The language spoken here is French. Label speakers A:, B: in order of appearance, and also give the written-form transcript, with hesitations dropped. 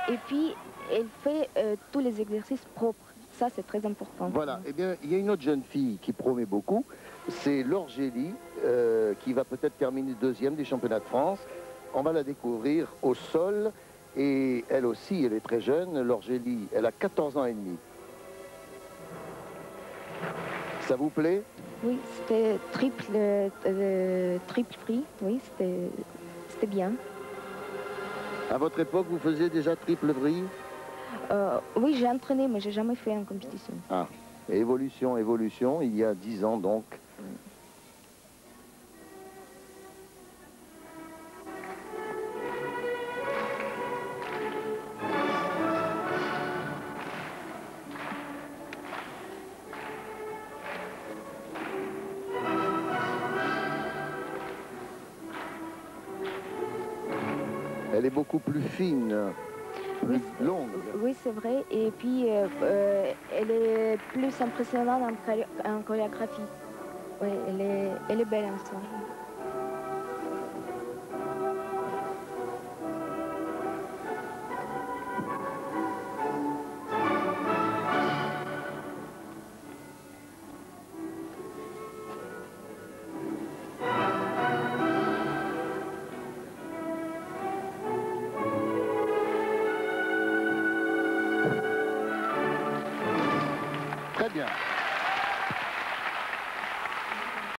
A: Et puis, elle fait tous les exercices propres. Ça, c'est très important.
B: Voilà. Eh bien, il y a une autre jeune fille qui promet beaucoup. C'est Laure Gély, qui va peut-être terminer deuxième des championnats de France. On va la découvrir au sol. Et elle aussi, elle est très jeune. Laure Gély, elle a 14 ans et demi. Ça vous plaît?
A: Oui, c'était triple prix. Oui, c'était bien.
B: À votre époque, vous faisiez déjà triple vrille?
A: Oui, j'ai entraîné, mais j'ai jamais fait en compétition.
B: Ah, évolution, évolution, il y a 10 ans donc. Elle est beaucoup plus fine, plus longue.
A: Oui, c'est vrai. Et puis, elle est plus impressionnante en chorégraphie. Oui, elle est belle en soi.
B: Très bien.